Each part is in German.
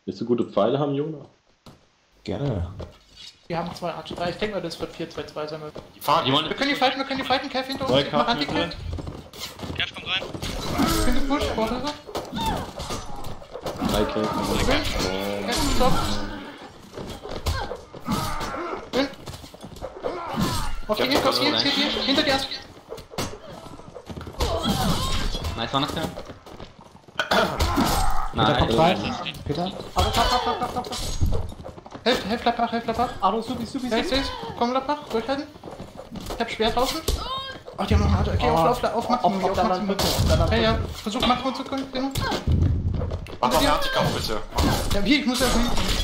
Willst du gute Pfeile haben, Jona? Gerne. Wir haben 2 Archer 3. Ich denke mal, das wird 4-2-2 sein. Die fahren, Wir können die fighten, Kev hinter uns. Ich mach Anti-Kev. Kev kommt rein. Ich bin gepusht, Vorhilfe. 3 Kills. Kev, stopp. Bin. Auf die Inf, auf die Inf, hinter dir. Nice, war das der? Peter kommt Nein. rein. Peter? Aber Helft Lappach. Ado, Subi. Ja, ich seh's. Komm, Lappach, durchhalten. Ich hab Schwert draußen. Oh, die haben noch eine. Okay, auf Maximum. Auf Maximum. Ja, versuch Maximum zu können. Genau. Mach doch Vertikal, bitte. Ja, wie? Ich muss ja.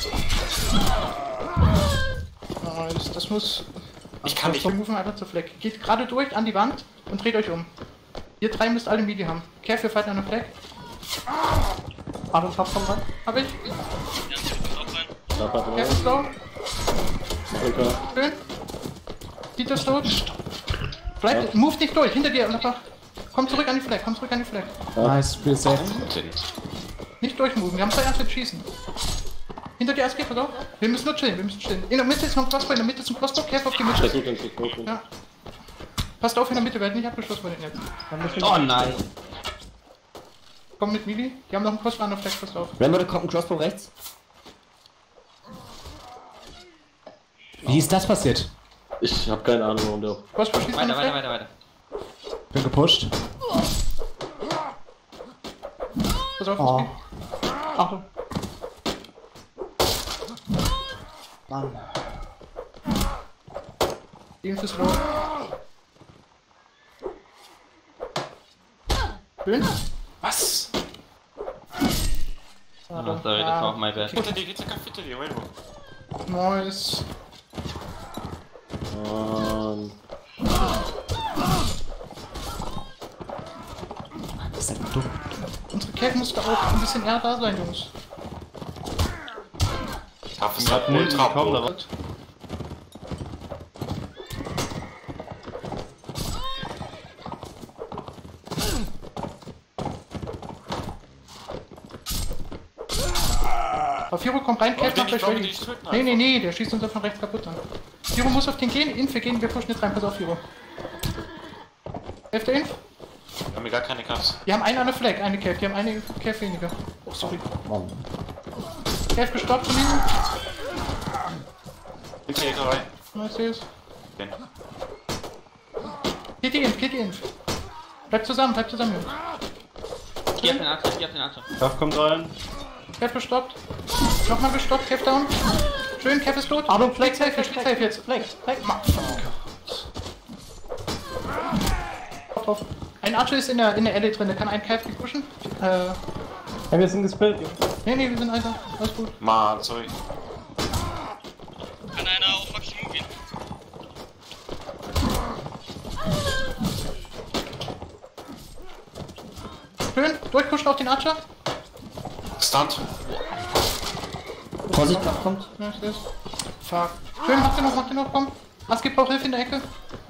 Das muss. Ich kann nicht. Wir rufen einfach zur Fleck. Geht gerade durch an die Wand und dreht euch um. Ihr 3 müsst alle Midi haben. Kev, wir fighten an der Fleck. Ado, Kopf kommt rein. Hab ich. Ja, kommt auch rein. Klapper Kev drauf. ist low. Drücker. Schön. Dieter ist tot. Bleibt, move nicht durch, hinter dir, Lappach. Komm zurück an die Fleck. Nice, Spiel safe. Nicht durchmoven, wir haben 2 Erste schießen. Hinter dir ASG, pass auf. Wir müssen nur chillen. In der Mitte ist noch ein Crossbow, Kev auf die Mitte. Versuch den zu gucken. Ja. Passt auf in der Mitte, wir werden nicht abgeschlossen bei den jetzt. Oh nein. Komm mit Mili, die haben noch einen Crossbow an der Fleck, passt auf. Rambo, da kommt ein Crossbow rechts. Wie ist das passiert? Ich hab keine Ahnung, warum der. Crossbow schießt an der Fleck. Weiter. Bin gepusht. Pass auf, Oh. ASG. Achtung. Mann. Die Info ist low. Schön. Was? Oh, sorry, das war auch mein Bad. Hinter dir, Rainbow. Nice. Das ist ja dumm. Unsere Kev musste auch ein bisschen eher da sein, Jungs. Tough ist halt ultra pro. Aber Firo kommt rein, Kev macht euch ready. Nee. Nee, der schießt uns von rechts kaputt an. Firo muss auf den gehen, Inf, wir gehen, wir pushen jetzt rein, pass auf, Firo. Hälfte Inf. Wir haben hier gar keine Cups. Die haben einen an der Flag, eine Kev, die haben eine Kev weniger. Oh, sorry. Kev gestoppt von hinten. Hinter dir rein. Nice, sehe es. Okay. Geht die Inf. Bleibt zusammen, Jungs. Geh auf den Archer. Kraft kommt rein. Kev gestoppt. Nochmal gestoppt, Kev down. Schön, Kev ist tot. Achtung, Flag safe jetzt. Flag. Drauf. Ein Archer ist in der Alley drin, der kann einen Kev pushen. Ja, wir sind gespillt. Nee, wir sind einfach. Alles gut. Mann, sorry. Kann einer auf Maximum gehen? Schön, durchpushen auf den Archer. Stunt. Vorsicht, Kopf kommt. Ja, ich seh's. Fuck. Schön, macht ihr noch, komm. Aski braucht Hilfe in der Ecke.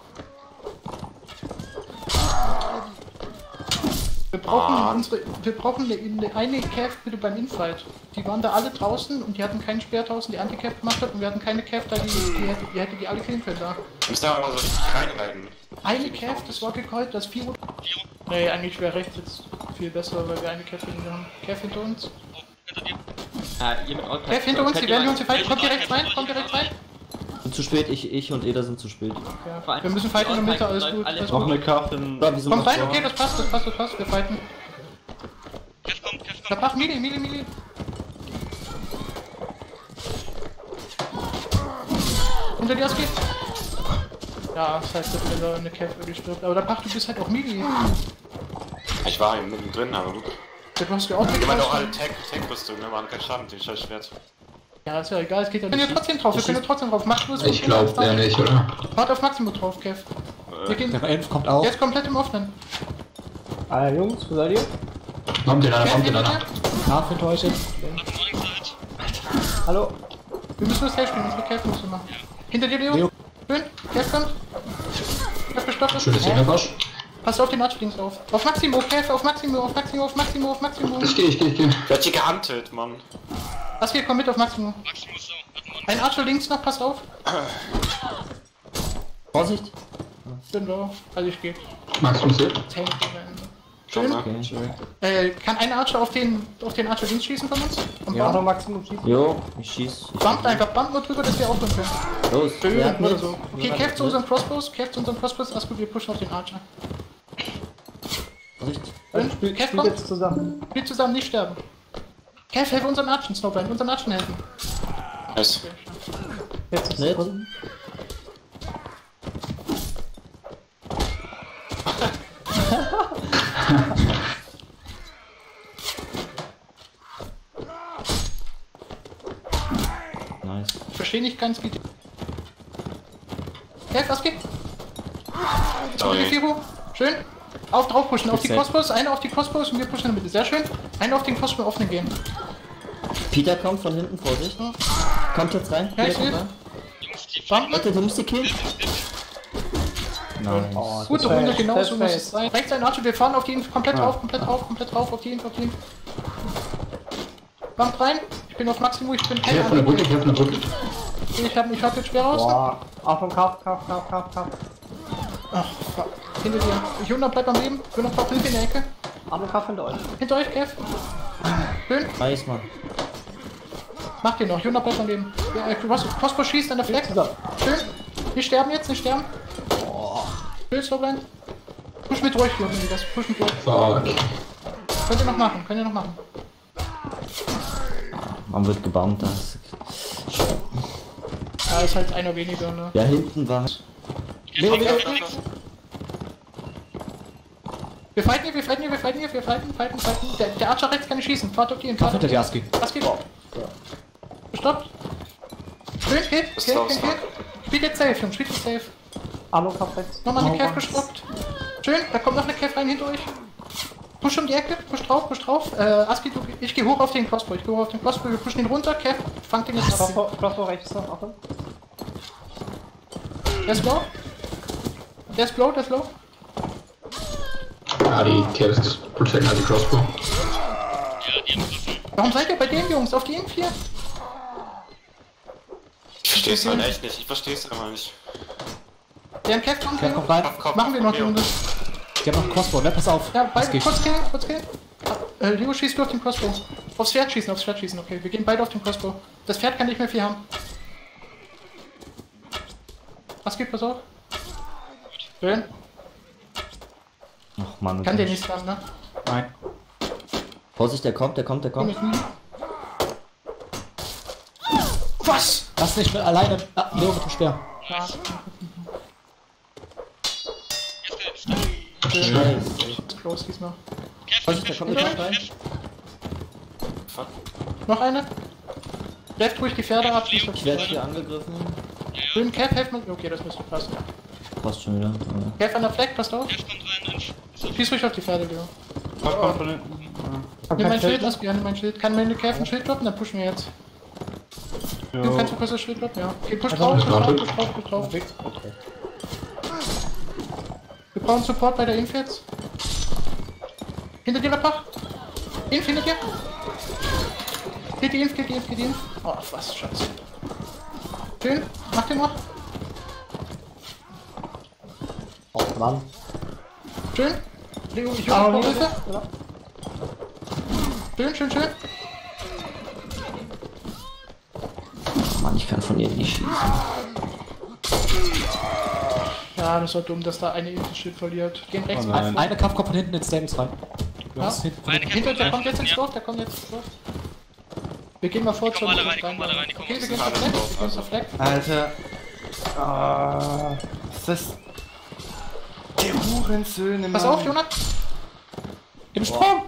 Wir brauchen eine Cav bitte beim Infight. Die waren da alle draußen und die hatten keinen Speer draußen, die Anti-Cav gemacht hat und wir hatten keine Cav da, die hätte die alle killen können da. Du musst da mal so richtig reinreiten. Eine Cav, das war gecallt, das 4. Nee, eigentlich wäre rechts jetzt viel besser, weil wir eine Cav weniger haben. Cav hinter uns. Oh, hinter dir. Ihr mit Outpack. Cav hinter uns, die werden uns hier fighten. Kommt direkt rein. Sind zu spät, ich und Eder sind zu spät. Ja. Wir müssen fighten in der Mitte, alles gut. Noch eine Kraft in. Ja, wieso Kommt macht's rein, so? okay, das passt, wir fighten. Kev kommt. Da passt Mili. Hinter dir Aski. Ja, das heißt, dass wenn da eine Cav irgendwie stirbt. Aber da Pach, du bist halt auch Mili. Ich war hier mittendrin, aber gut. Du hast ja auch Die waren doch alle mitgekriegt. Tech-Rüstung, ne? Waren kein Schaden, die scheiß Schwert. Ja, ist ja egal, es geht ja nicht. Wir können ja trotzdem drauf. Macht bloß. Ich glaub der nicht, oder? Wart auf Maximum drauf, Kev. Wir gehen Der Inf kommt auch. jetzt komplett im Offenen. Ah, Jungs, wo seid ihr? Kommt den einer, Kev, kommt den hinter einer. dir. Graf hinter euch jetzt. Warte mal links Hallo. Wir müssen nur safe spielen, unsere Kev müssen wir machen. Hinter dir, Leo. Leo. Schön, Kev kommt. Kev gestoppt. Schönes Hängerwasch. Passt auf den Arschdings auf. Auf Maximum, Kev, auf Maximum. Ich geh. Wer hat hier gehandelt, Mann? Aski, komm mit auf Maximum. Maximum ist so. Warte mal. Ein Archer links noch, passt auf. Vorsicht! Bin low. Also ich geh. Maximum Save. Tank. Schon mal. Okay. Kann ein Archer auf den Archer links schießen von uns? Und Ja, noch Bump. Maximum schießen. Jo, ich schieß. Bumpt einfach, bumpt nur drüber, dass wir aufhören können. Los, Schön, wer hat oder mit? so. Okay, Wer Kev hat zu mit? unseren Crossbows. Asko, wir pushen auf den Archer. Vorsicht! Kev, Spielt komm. jetzt zusammen. Wir zusammen nicht sterben. Kev, helfe unseren Archen, Snowblind, unseren Archen helfen. Nice. Jetzt Nett. Sekunden. Nice. Ich verstehe nicht ganz, wie die... Kev, was geht? Sorry. Firo. Schön. Auf drauf pushen, auf die Safe. Crossbows, einer auf die Crossbows und wir pushen in der Mitte. Sehr schön. Einer auf den Crossbow offenen gehen. Peter kommt von hinten, Vorsicht. Kommt jetzt rein. Ja, Peter ich kommt sehe. rein. Jungs, die Bump. Leute, du musst die killen. Nice. Oh, Gute das Runde, ist genau fair. so muss es sein. Rechts ein Archer, wir fahren auf die Info komplett drauf, auf die Info. Bump rein. Ich bin auf Maximum, ich bin Ich helfe von der Brücke, ich helfe von der Brücke. Ich hab jetzt schwer raus. Boah. Achtung, Kampf. Ach, fuck. Hinter dir. Juna, bleib am Leben. Juna, braucht Hilfe in der Ecke. Achtung, Kampf hinter euch. Hinter euch, Kev. Schön. Nice, Mann. Macht ihr noch. Juna, bleib am Leben. Ja, Crossbow schießt an der Flex. Zusammen. Schön. Nicht sterben jetzt, nicht sterben. Schön, Slowblind. Push mit ruhig, Junge, das push mit ruhig. Fuck. Könnt ihr noch machen. Man wird gebombt. Das. Ja, ist halt einer weniger, ne? Ja, hinten war. Jetzt kommt links. Wir fighten hier. Der Archer rechts kann nicht schießen. Fahrt auf die hin. Fahrt auf die Aski. Was geht? Gestoppt. Schön, Kill. Spielt jetzt safe, Jungs, spielt jetzt safe. Achtung, Kampf rechts. Nochmal eine Kev gestoppt. Schön, da kommt noch eine Kev rein hinter euch. Push um die Ecke, push drauf. Aski, ich geh hoch auf den Crossbow. Wir pushen ihn runter. Kev, fangt den jetzt ab. Crossbow rechts noch. Achtung. Der ist low. Ja, die Caves ist protecten halt die Crossbow. Ja, die haben getroffen. Warum seid ihr bei den Jungs? Auf die M4? Ich versteh's halt echt nicht. Ich versteh's immer nicht. Der ein Kev dran, Kev kommt rein. Machen wir noch die Leo. Runde. Die haben noch einen Crossbow, ne? Pass auf. Ja, beide, Aski. kurz killen. Leo schießt du auf den Crossbow. Aufs Pferd schießen, okay. Wir gehen beide auf den Crossbow. Das Pferd kann nicht mehr viel haben. Was geht, pass auf. Schön. Ach Mann. Kann der nicht sagen, ne? Nein. Vorsicht, der kommt. Komm mit mir. Was? Lass nicht mit alleine. Ah, Leo mit dem Speer. Ja. Jetzt geht's. Nice. Close diesmal. Vorsicht, der kommt nicht rein. Fuck. Noch eine. Left ruhig die Pferde ab. Ich werde hier angegriffen. Schön, Kev, helft mir. Okay, das müsste passen. Passt schon wieder. Kev an der Fleck, passt auf. Jetzt kommt rein und Schieß ruhig auf die Pferde, Leo. Was kommt von hinten? Nimm mein Schild, lass gerne mein Schild. Kann meine Kev ein Schild droppen? Dann pushen wir jetzt. Du kannst du kurz das Schild droppen? Ja. Okay, push drauf. Okay. Wir brauchen Support bei der Inf jetzt. Hinter dir, Lapach. Inf, hinter dir. Geht die Inf. Oh, was, Scheiße. Schön, mach den noch. Oh Mann. Schön. Leo, ich Ah, brauche Hilfe. Hilfe. Schön. Mann, ich kann von ihr nicht schießen. Ja, das war dumm, dass da eine Inf-Schild verliert. Gehen rechts Oh nein. Eine Kampf kommt von hinten ins Stables rein. Ja. Eine Hinter, der kommt jetzt ins Ja. Dorf, Wir gehen mal vor Die kommen alle rein, die kommen alle rein, die kommen Okay, wir aus gehen dem zur Fleck. Alter. Ist das... Die Hurensöhne, Pass auf, Jonas. Im Sprung!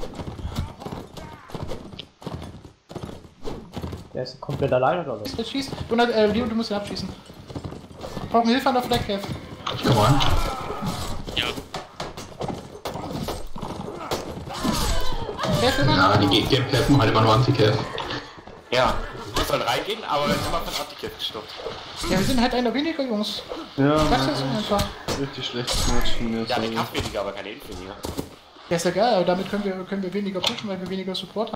Der ist komplett alleine oder was? Jetzt schießt. Jonas, Leo, du musst ihn abschießen. Wir brauchen Hilfe an der Fleck, Kev. Ich komm rein. Ja. Kev, Jonas. Ja, die helfen halt immer nur Anti-Cav. Ja. Wir sollen reingehen, aber wenn immer von Anti-Cav gestoppt. Ja, wir sind halt einer weniger, Jungs. Ja, Sag's jetzt einfach. richtig schlechtes Match von mir. Ja, sorry. die Kampf weniger, aber keine Inf weniger. Ja, ist ja geil, aber damit können wir weniger pushen, weil wir weniger Support haben.